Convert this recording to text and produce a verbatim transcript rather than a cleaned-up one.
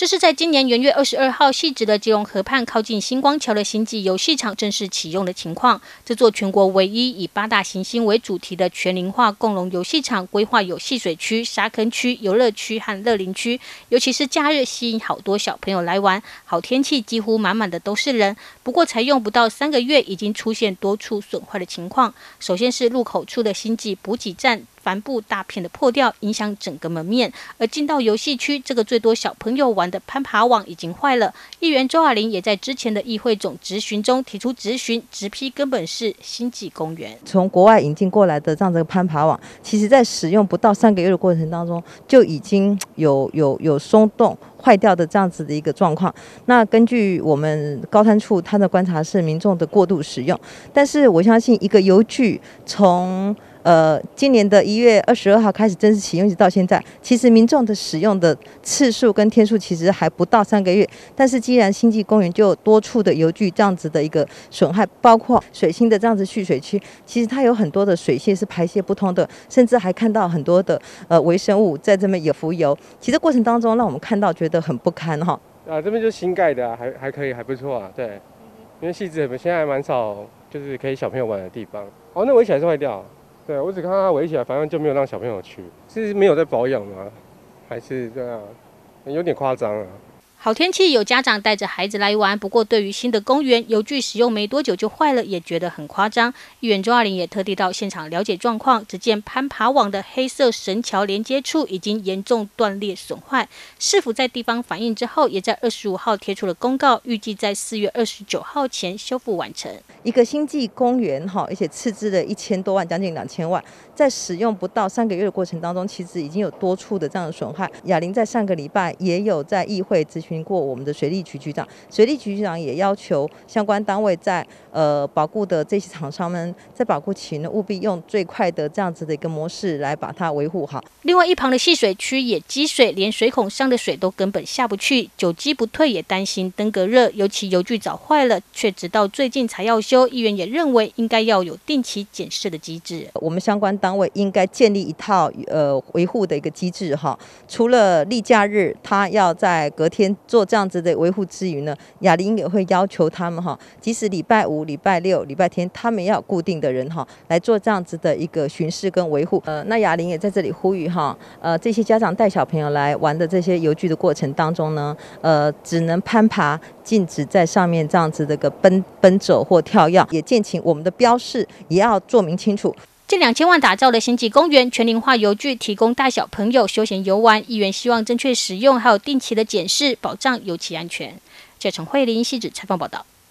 这是在今年元月二十二号，汐止的基隆河畔靠近星光桥的星际游戏场正式启用的情况。这座全国唯一以八大行星为主题的全龄化共融游戏场，规划有戏水区、沙坑区、游乐区和乐龄区，尤其是假日吸引好多小朋友来玩。好天气几乎满满的都是人，不过才用不到三个月，已经出现多处损坏的情况。首先是入口处的星际补给站。帆布大片的破掉，影响整个门面。而进到游戏区，这个最多小朋友玩的攀爬网已经坏了。议员周亚玲也在之前的议会总质询中提出质询，直批根本是星际公园。 从国外引进过来的这样的攀爬网，其实在使用不到三个月的过程当中，就已经有有有松动。坏掉的这样子的一个状况，那根据我们高滩处他的观察是民众的过度使用，但是我相信一个游具从呃今年的一月二十二号开始正式启用，一直到现在，其实民众的使用的次数跟天数其实还不到三个月，但是既然星际公园就有多处的游具这样子的一个损害，包括水星的这样子蓄水区，其实它有很多的水泄是排泄不通的，甚至还看到很多的呃微生物在这边有浮游，其实过程当中让我们看到觉得很不堪哈。 啊，这边就是新盖的、啊，还还可以，还不错啊。对，因为汐止现在还蛮少，就是可以小朋友玩的地方。哦，那围起来是坏掉。对，我只看到它围起来，反正就没有让小朋友去，是没有在保养吗？还是这样？有点夸张啊。 好天气，有家长带着孩子来玩，不过对于新的公园游具使用没多久就坏了，也觉得很夸张。议员周亚玲也特地到现场了解状况，只见攀爬网的黑色绳桥连接处已经严重断裂损坏。市府在地方反映之后，也在二十五号贴出了公告，预计在四月二十九号前修复完成。 一个星际公园哈，而且斥资了一千多万，将近两千万，在使用不到三个月的过程当中，其实已经有多处的这样的损害。亚玲在上个礼拜也有在议会咨询过我们的水利局局长，水利局局长也要求相关单位在呃保固的这些厂商们，在保固期呢，务必用最快的这样子的一个模式来把它维护好。 另外一旁的戏水区也积水，连水孔上的水都根本下不去，久积不退，也担心登革热。尤其游具早坏了，却直到最近才要修。议员也认为应该要有定期检视的机制。 我们相关单位应该建立一套呃维护的一个机制哈。除了例假日，他要在隔天做这样子的维护之余呢，亚玲也会要求他们哈，即使礼拜五、礼拜六、礼拜天，他们要固定的人哈来做这样子的一个巡视跟维护。呃，那亚玲也在这里呼吁哈，呃，这些家长带小朋友来玩的这些游具的过程当中呢，呃，只能攀爬，禁止在上面这样子的个奔奔走或跳跃，也建请我们的标示也要做明清楚。 近两千万打造的星际公园全龄化游具，提供大小朋友休闲游玩。议员希望正确使用，还有定期的检视，保障游憩安全。记者陈慧琳汐止采访报道。